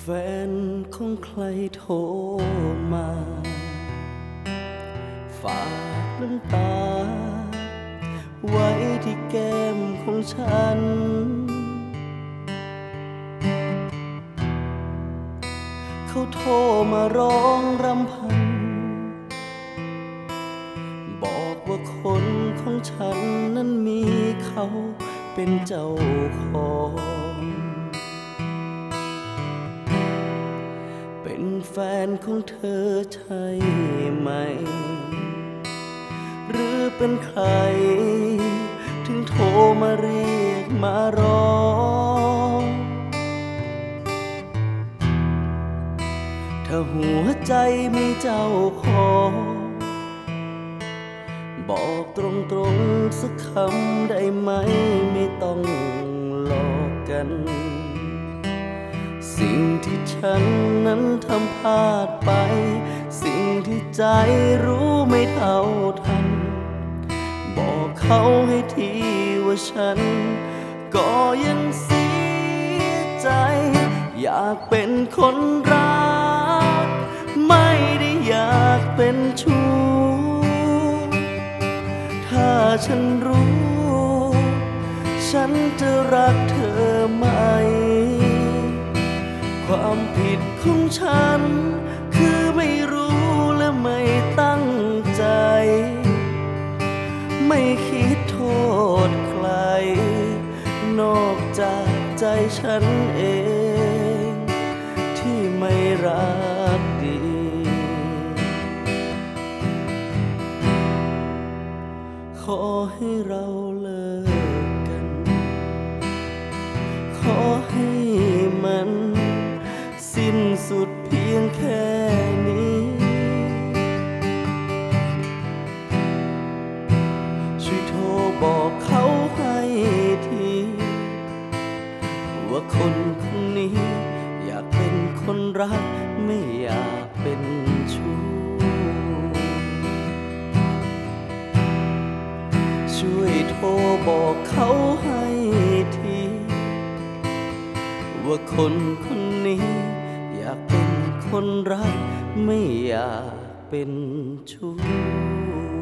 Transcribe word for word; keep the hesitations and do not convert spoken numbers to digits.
แฟนของใครโทรมาฝากน้ำตาไว้ที่แก้มของฉันเขาโทรมาร้องรำพันบอกว่าคนของฉันนั้นมีเขาเป็นเจ้าของเป็นแฟนของเธอใช่ไหมหรือเป็นใครถึงโทรมาเรียกมาร้องถ้าหัวใจมีเจ้าของบอกตรงๆสักคำได้ไหมไม่ต้องหลอกกันสิ่งที่ฉันนั้นทำพลาดไปสิ่งที่ใจรู้ไม่เท่าทันบอกเขาให้ทีว่าฉันก็ยังเสียใจอยากเป็นคนรักไม่ได้อยากเป็นชู้ถ้าฉันรู้ฉันจะรักเธอไหมความผิดของฉันคือไม่รู้และไม่ตั้งใจไม่คิดโทษใครนอกจากใจฉันเองที่ไม่รักดีขอให้เราเลิกกันขอให้มันสิ้นสุดเพียงแค่นี้ช่วยโทรบอกเขาให้ทีว่าคนคนนี้อยากเป็นคนรักไม่อยากเป็นชู้ช่วยโทรบอกเขาให้ทีว่าคนคนนี้อยากเป็นคนรักไม่อยากเป็นชู้